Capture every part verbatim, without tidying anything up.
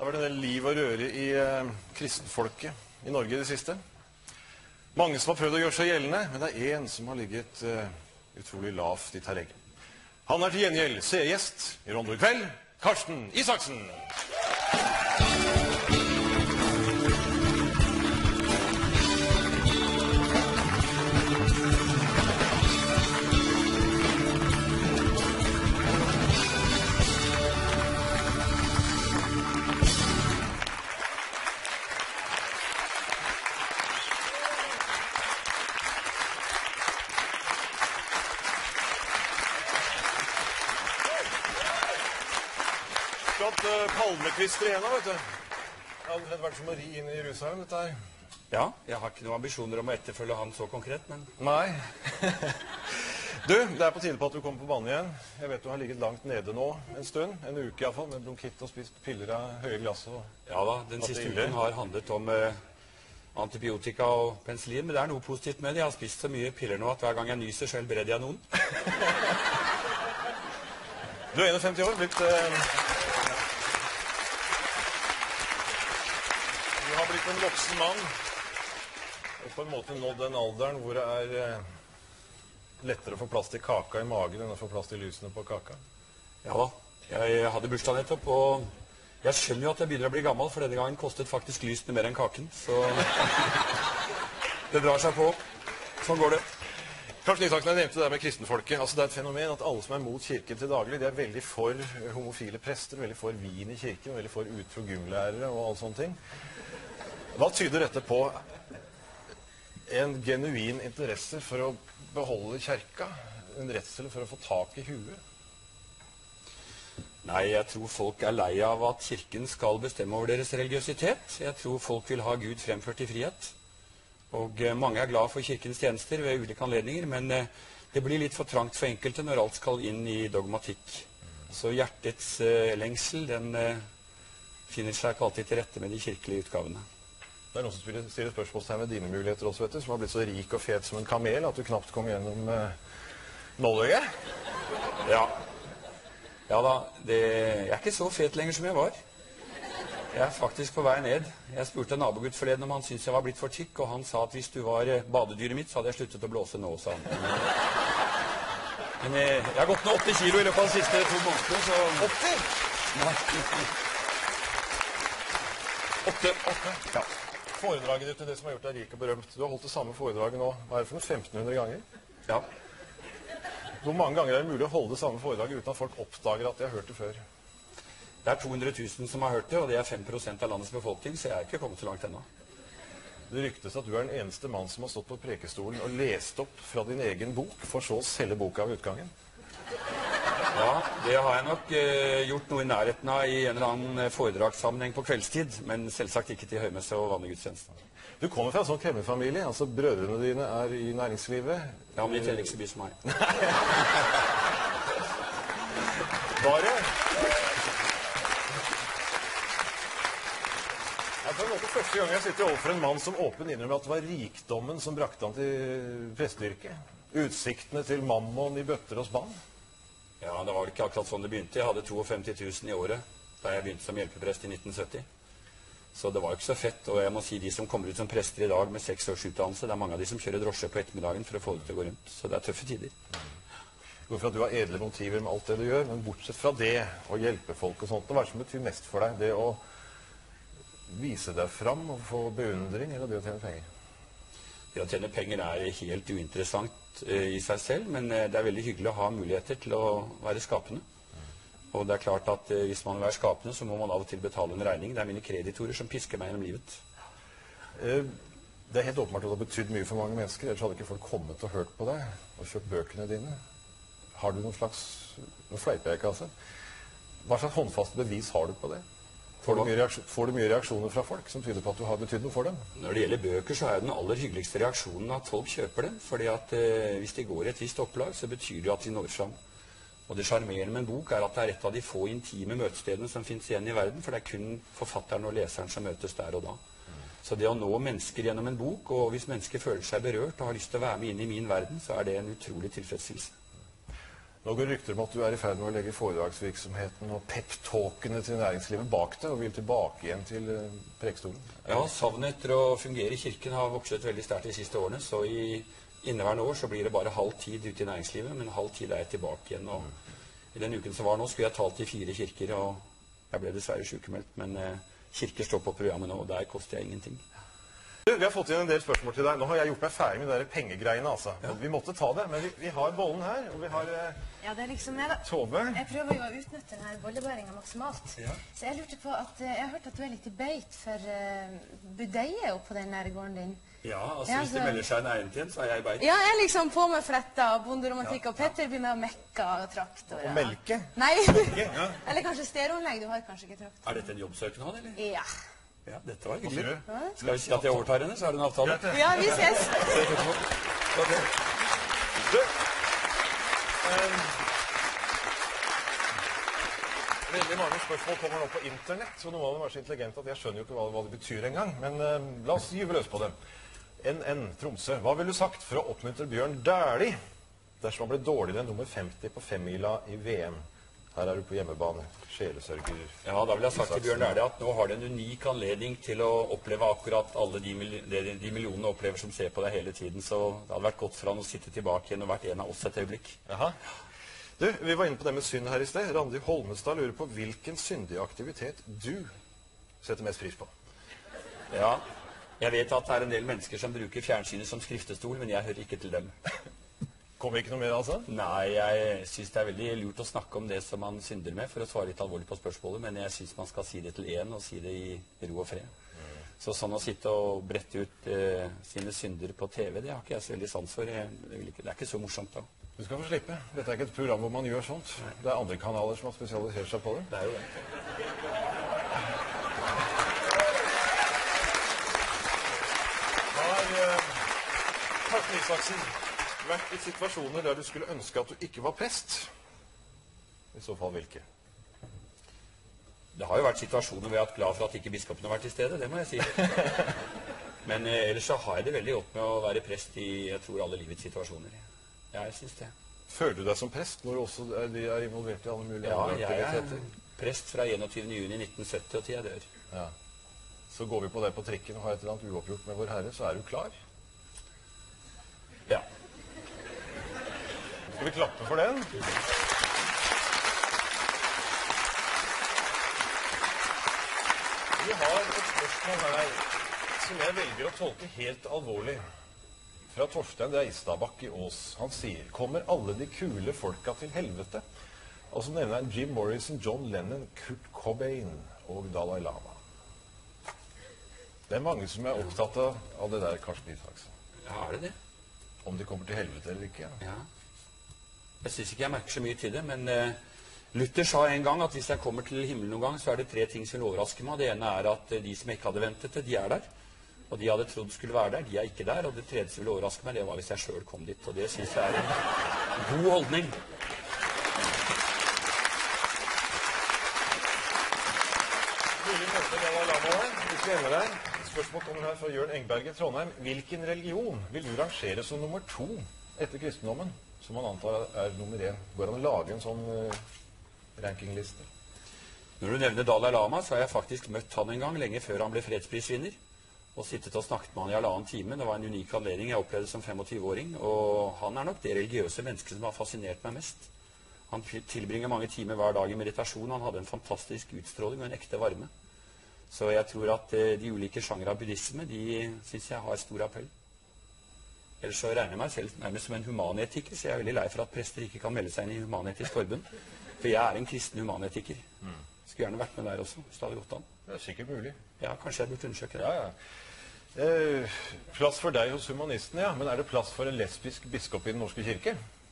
har vært en del liv og røre i eh, kristenfolket i Norge i det siste. Mange som har prøvd å gjøre seg gjeldende, men det er en som har ligget eh, utrolig lavt i terreng. Han er til gjengjeld seergjest i Rondo i kveld, Karsten Isaksen. Palmekvister igjen, vet du. Det hadde vært som å ri inn i Jerusalem, dette her. Ja, jeg har ikke noen ambisjoner om å etterfølge han så konkret, men... Nei. Du, det er på tide på at du kommer på banen igjen. Jeg vet du har ligget langt nede nå en stund, en uke i hvert fall, med bronkitt og spist piller av høye glass og... Ja da, den siste uken har handlet om eh, antibiotika og penicillin, men det er noe positivt med det. Jeg har spist så mye piller nå at hver gang jeg nyser selv bereder jeg noen. Du er femtién år, blitt... Eh... Du har blitt en voksen mann, og på en måte nådd den alderen hvor det er eh, lettere å få plass til kaka i magen enn å få plass til lysene på kaka. Ja da, jeg hadde bursdag nettopp, og jeg skjønner jo at jeg begynner å bli gammel, for denne gangen kostet faktisk lysene mer enn kaken, så det drar seg på. Sånn går det. Karsten Isaksen, jeg nevnte det med kristenfolket. Altså, det er et fenomen at alle som er mot kirken til daglig, de er veldig for homofile prester, veldig for vin i kirken, veldig for utro gymlærere og alle sånne ting. Hva tyder dette på? En genuin interesse for å beholde kjerka? En redsel for å få tak i huet? Nei, jeg tror folk er lei av at kirken skal bestemme over deres religiøsitet. Jeg tror folk vil ha Gud fremført i frihet. Og eh, mange er glad for kirkens tjenester ved ulike anledninger, men eh, det blir litt for trangt for enkelte når alt skal inn i dogmatikk. Så hjertets eh, lengsel, den eh, finner seg ikke alltid til rette med de kirkelige utgavene. Det er noen som stiller spørsmålstegn med dine muligheter også, vet du, som har blitt så rik og fet som en kamel at du knapt kom gjennom eh, nåløyet. Ja. Ja da, det, jeg er ikke så fet lenger som jeg var. Jeg er faktisk på vei ned. Jeg spurte en nabogutt forleden om han syntes jeg var blitt for tykk, og han sa at hvis du var eh, badedyret mitt, så hadde jeg sluttet å blåse nå, sa han. Men eh, jeg har gått ned åtti kilo i løpet av de siste to månedene, så... åtti? Nei. åtte? åtte? Ja. Foredraget ditt til det som har gjort deg rik og berømt. Du har holdt det samme foredraget nå, hva er det for noe, femten hundre ganger? Ja. Hvor mange ganger er det mulig å holde det samme foredraget uten at folk oppdager at de har hørt det før? Det er to hundre tusen som har hørt det, og det er fem prosent av landets befolkning, så jeg er ikke kommet så langt ennå. Det ryktes at du er den eneste mann som har stått på prekestolen og lest opp fra din egen bok, for så å selge boka ved utgangen. Ja, det har jeg nok eh, gjort noe i nærheten av i en eller annen foredragssammenheng på kveldstid, men selvsagt ikke til høymesse og vanlig gudstjeneste. Du kommer fra en sånn kremmerfamilie, altså brødrene dine er i næringslivet. Ja, men de teller ikke så mye som meg. Bare? Det er på en måte første gang jeg sitter overfor en mann som åpen innrømmer at det var rikdommen som brakte han til prestyrket. Utsiktene til mammon i bøtter og spann. Ja, det var ikke akkurat sånn det begynte. Jeg hadde femtito tusen i året da jeg begynte som hjelpeprest i nitten sytti. Så det var jo ikke så fett, og jeg må si de som kommer ut som prester i dag med seks års utdannelse, det er mange av de som kjører drosje på ettermiddagen for å få det til å gå rundt. Så det er tøffe tider. Hvorfor at du har edle motiver med alt det du gjør, men bortsett fra det, å hjelpe folk og sånt, hva er det som betyr mest for deg? Det å vise deg fram og få beundring, eller det å tjene penger? Det å tjene penger er helt uinteressant eh, i seg selv, men eh, det er veldig hyggelig å ha muligheter til å være skapende. Og det er klart at eh, hvis man vil være skapende, så må man av og til betale en regning. Det er mine kreditorer som pisker meg gjennom livet. Eh, det er helt åpenbart at det har betydd mye for mange mennesker, ellers hadde ikke folk kommet og hørt på deg og kjøpt bøkene dine. Har du noen slags, nå fleiper jeg ikke altså, hva slags håndfaste bevis har du på det? Får du, mye får du mye reaksjoner fra folk som tyder på at du har betydd noe for dem? Når det gjelder bøker, så er den aller hyggeligste reaksjonen at folk kjøper dem. Fordi at eh, hvis de går i et visst opplag, så betyr det at de når fram. Og det charmerende med en bok er at det er et av de få intime møtestedene som finnes igjen i verden, for det er kun forfatteren og leseren som møtes der og da. Så det å nå mennesker gjennom en bok, og hvis mennesker føler seg berørt og har lyst til å være med inn i min verden, så er det en utrolig tilfredsstillelse. Nå går rykter om at du er i ferd med å legge foredragsvirksomheten og pep-talkene til næringslivet bak det, og vil tilbake igjen til uh, prekestolen. Ja, savnet etter å fungere i kirken har vokset veldig sterkt de siste årene, så i inneværende år så blir det bare halv tid ute i næringslivet, men halv tid er jeg tilbake igjen. Og i den uken som var nå skulle jeg talt i fire kirker, og jeg ble dessverre sykemeldt, men uh, kirker står på programmet nå, og der koster jeg ingenting. Du, vi har fått inn en del spørsmål til deg. Nå har jeg gjort meg ferdig med de der pengegreiene, altså. Ja. Vi måtte ta det, men vi, vi har bollen her, og vi har uh, Ja, det er liksom jeg, da. Tove. Jeg prøver jo å utnytte denne bollebæringen maksimalt. Ja. Så jeg lurte på at uh, jeg har hørt at du er litt i beit for uh, budeie oppå den der gården din. Ja, altså Ja, hvis det så- melder seg en eiendom igjen, så er jeg i beit. Ja, jeg er liksom på med fletta og bonderomantikk, Ja, og Petter begynner å mekke og traktor. Og melke. Nei. ja. Eller kanskje stereoanlegg. Du har kanskje ikke traktor. Er dette en jobbsøkende han, eller? Ja. Ja, dette var Hva sier hyggelig. du? Skal vi si at jeg overtar henne, så er det en avtale. Greit, det. Ja, vi ses. Ok. Du, ehm, veldig mange spørsmål kommer nå på internett, så noen av dem er så intelligente at jeg skjønner jo ikke hva, hva det betyr engang. Men ehm, la oss gyve løs på dem. N N Tromsø. Hva ville du sagt for å oppmuntre Bjørn Dæhlie dersom han ble dårligere enn nummer femti på femmila i V M? Her er du på hjemmebane. Sjelesørger. Ja, da vil jeg ha sagt til Bjørn Dæhlie at nå har du en unik anledning til å oppleve akkurat alle de, mil de, de millionene opplever som ser på deg hele tiden. Så det hadde vært godt for han å sitte tilbake igjen og vært en av oss et øyeblikk. Jaha. Du, vi var inne på det med synd her i sted. Randi Holmestad lurer på hvilken syndig aktivitet du setter mest pris på. Ja, jeg vet at det er en del mennesker som bruker fjernsynet som skriftestol, men jeg hører ikke til dem. Kommer ikke noe mer, altså? Nei, jeg synes det er veldig lurt å snakke om det som man synder med, for å svare litt alvorlig på spørsmålet, men jeg synes man skal si det til én, og si det i ro og fred. Mm. Så sånn å sitte og brette ut eh, sine synder på T V, det har ikke jeg så veldig sans for. Jeg, det, vil ikke, det er ikke så morsomt da. Du skal få slippe. Dette er ikke et program hvor man gjør sånt. Det er andre kanaler som har spesialisert seg på det. Det er jo det. Har uh, Karsten Isaksen vært i situasjoner der du skulle ønske at du ikke var prest? I så fall hvilke? Det har jo vært situasjoner hvor jeg har vært glad for at ikke biskopen har vært til stede, det må jeg si. Men eh, ellers så har jeg det veldig godt med å være prest i, jeg tror, alle livets situasjoner. Ja, jeg synes det. Føler du deg som prest når du også er, de er involvert i alle mulige Ja, andre jeg er aktiviteter? prest fra enogtyvende juni nitten sytti og til jeg dør. Ja. Så går vi på det på trikken og har et eller annet uoppgjort med Vår Herre, så er du klar. Ja. Skal vi klappe for den? Vi har et spørsmål her som jeg velger å tolke helt alvorlig. Fra Torstein Reistadbakk i Ås. Han sier, kommer alle de kule folka til helvete? Og så nevner han Jim Morrison, John Lennon, Kurt Cobain og Dalai Lama. Det er mange som er opptatt av, av det der, Karsten Isaksen. Ja, er det det? Om de kommer til helvete eller ikke. Ja. Ja. Jeg synes ikke jeg merker så mye til det, men eh, Luther sa en gang at hvis jeg kommer til himmelen noen gang, så er det tre ting som vil overraske meg. Det ene er at eh, de som jeg ikke hadde ventet det, de er der. Og de jeg hadde trodd skulle være der, de er ikke der. Og det tredje som vil overraske meg, det var hvis jeg selv kom dit. Og det synes jeg er en god holdning. Mulig møte Dalai Lama her. Vi skal ende der. Spørsmål kommer her fra Jørn Engberg i Trondheim. Hvilken religion vil du rangere som nummer to etter kristendommen? Som man antar er nummer én. Går an å lage en sånn uh, rankingliste? Når du nevner Dalai Lama, så har jeg faktisk møtt han en gang, lenge før han ble fredsprisvinner. Og sittet og snakket med han i halvannen time. Det var en unik anledning jeg opplevde som tjuefem-åring. Og han er nok det religiøse mennesket som har fascinert meg mest. Han tilbringer mange timer hver dag i meditasjon. Han hadde en fantastisk utstråling og en ekte varme. Så jeg tror at eh, de ulike sjangere av buddhisme, de synes jeg har stor appell. Ellers så regner jeg meg selv nærmest som en humanetiker, så jeg er veldig lei for at prester ikke kan melde seg inn i Human-Etisk Forbund. For jeg er en kristen humanetiker. Skulle gjerne vært med der også, hvis det hadde gått an. Det er sikkert mulig. Ja, kanskje jeg burde undersøke det. Ja, ja. Eh, plass for deg hos humanistene, ja. Men er det plass for en lesbisk biskop i Den norske kirke?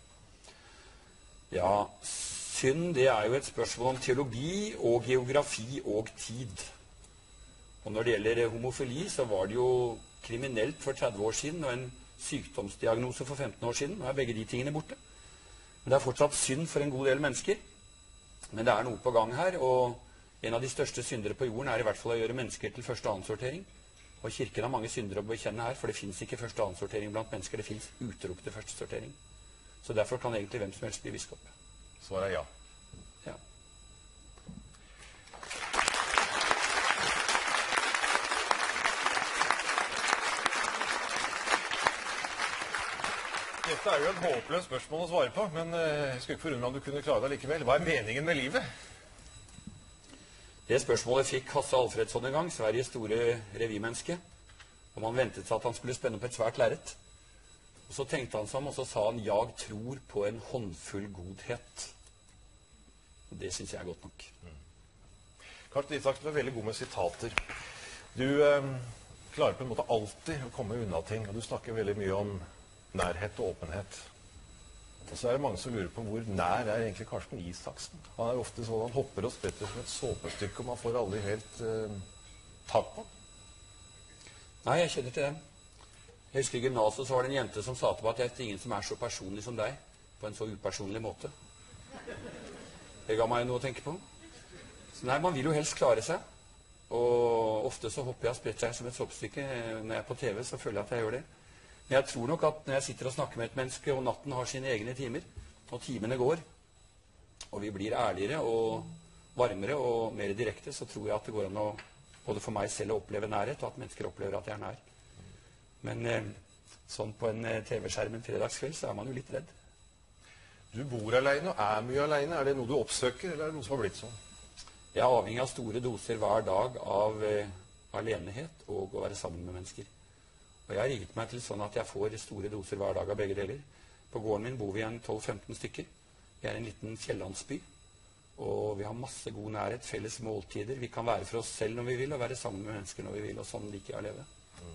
Ja, synd, det er jo et spørsmål om teologi og geografi og tid. Og når det gjelder homofili, så var det jo kriminelt for tretti år siden, og en sykdomsdiagnose for femten år siden. Nå er begge de tingene borte. Men det er fortsatt synd for en god del mennesker. Men det er noe på gang her, og en av de største syndere på jorden er i hvert fall å gjøre mennesker til første- og annensortering. Og kirken har mange syndere å bekjenne her, for det finnes ikke første- og annensortering blant mennesker. Det finnes utelukkende førstesortering. Så derfor kan egentlig hvem som helst bli biskop. Svaret er ja. Ja. Dette er jo et håpløst spørsmål å svare på, men eh, jeg skulle ikke forundre meg om du kunne klare deg likevel. Hva er meningen med livet? Det spørsmålet fikk Hasse Alfredsson en gang, Sveriges store revymenneske. Og man ventet seg at han skulle spenne på et svært lerret. Og så tenkte han seg om, og så sa han, «Jeg tror på en håndfull godhet». Og det synes jeg er godt nok. Mm. Karsten Isaksen, du er veldig god med sitater. Du eh, klarer på en måte alltid å komme unna ting, og du snakker veldig mye om nærhet og åpenhet. Og så er det mange som lurer på hvor nær er egentlig Karsten Isaksen. Han er ofte sånn, han hopper og spretter som et såpestykke, og man får aldri helt eh, tak på. Nei, jeg kjenner til dem. Jeg husker i gymnaset så var det en jente som sa til meg at jeg vet ingen som er så personlig som deg, på en så upersonlig måte. Det ga meg noe å tenke på. Så nei, man vil jo helst klare seg. Og ofte så hopper jeg og spretter seg som et såpestykke. Når jeg er på T V, så føler jeg at jeg gjør det. Men jeg tror nok at når jeg sitter og snakker med et menneske, og natten har sine egne timer, og timene går, og vi blir ærligere og varmere og mer direkte, så tror jeg at det går an å, både for meg selv å oppleve nærhet, og at mennesker opplever at jeg er nær. Men eh, sånn på en eh, T V-skjerm en fredagskveld, så er man jo litt redd. Du bor alene og er mye alene. Er det noe du oppsøker, eller er det noe som har blitt sånn? Jeg er avhengig av store doser hver dag av eh, alenehet og å være sammen med mennesker. Og jeg har rigget meg til sånn at jeg får store doser hver dag av begge deler. På gården min bor vi en tolv femten stykker. Vi er en liten fjellandsby. Og vi har masse god nærhet, felles måltider. Vi kan være for oss selv når vi vil, og være sammen med mennesker når vi vil. Og sånn liker jeg å leve. Mm.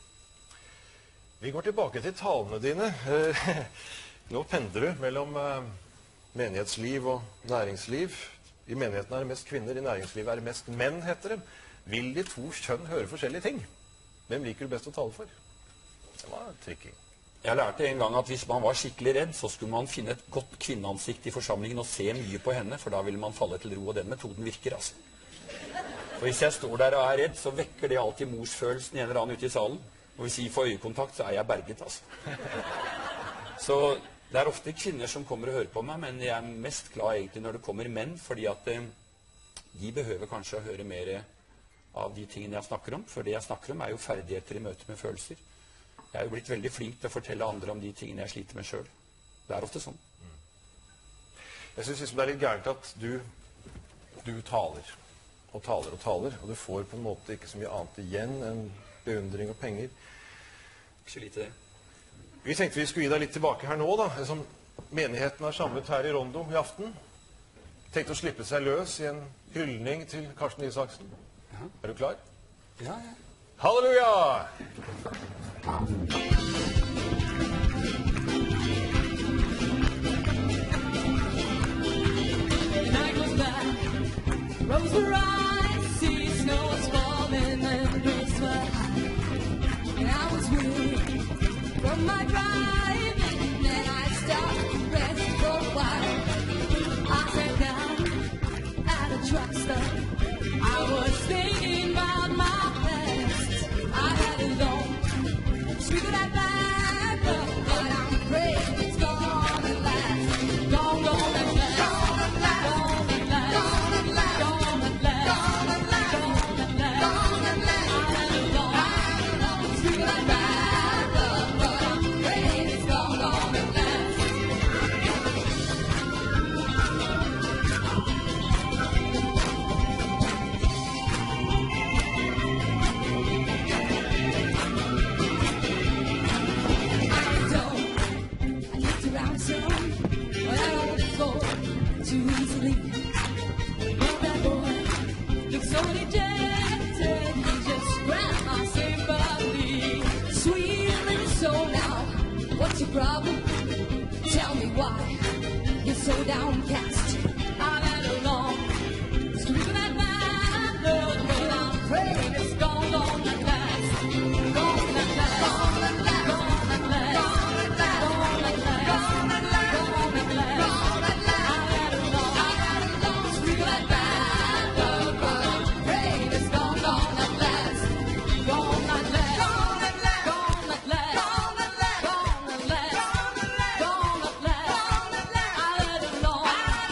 Vi går tilbake til talene dine. Nå pendler du mellom uh, menighetsliv og næringsliv. I menigheten er det mest kvinner, i næringslivet er det mest menn, heter det. Vil de to kjønn høre forskjellige ting? Hvem liker du best å tale for? Det var tricky. Jeg lærte en gang at hvis man var skikkelig redd, så skulle man finne et godt kvinneansikt i forsamlingen og se mye på henne, for da ville man falle til ro, og den metoden virker, altså. For hvis jeg står der og er redd, så vekker det alltid morsfølelsen en eller annen ute i salen. Og hvis vi får øyekontakt, så er jeg berget, altså. Så det er ofte kvinner som kommer og hører på meg, men jeg er mest glad egentlig når det kommer menn, fordi at eh, de behøver kanskje å høre mer av de tingene jeg snakker om, for det jeg snakker om er jo ferdigheter i møte med følelser. Jeg er jo blitt veldig flink til å fortelle andre om de tingene jeg sliter med selv. Det er ofte sånn. Mm. Jeg synes liksom det er litt gærent at du, du taler, og taler og taler, og du får på en måte ikke så mye annet igjen enn beundring og penger. Ikke så lite det. Vi tenkte vi skulle gi deg litt tilbake her nå, da. Som menigheten har samlet her i Rondo i aften. Tenkte å slippe seg løs i en hyldning til Karsten Isaksen. Ja. Er du klar? Ja, ja. Halleluja! Night goes by, roads were rise, see snow was falling and drifts were high. And I was weary from my drive, and then I stopped to rest for a while. I sat down at a truck stop. I was thinking about my past. I had a long, sweet that bad, but I'm afraid it's gonna last. Gone, gone and last. Gone and last. Gone and last. Gone and last. Gone and last. Gone and last. Gone and last. I had a long, sweet that bad, but I'm afraid it's gone, gone and last. Too easily, but that boy looks so dejected. He just grabbed my sympathy, sweet little soul. Now, what's your problem? Tell me why you're so downcast. I've had a long streak of that bad love, but I'm afraid it's gone, gone at last. Gone at last. Gone at last. Gone at last. Gone at last. Gone at last. Gone at last. Gone at last. Gone at last. I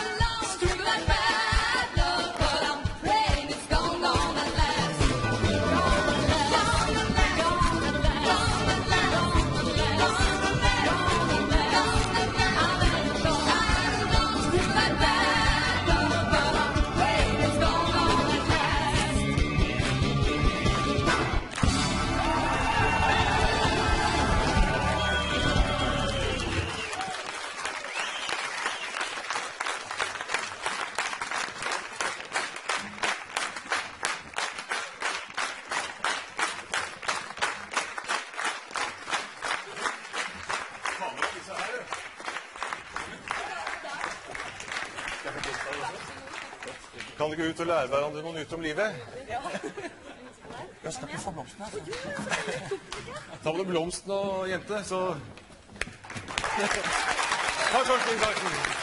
Kan dere gå ut og lære hverandre noe nytt om livet? Jeg skal ikke få blomsten her. Ta med deg blomsten og jente, så... Takk, Karsten Isaksen.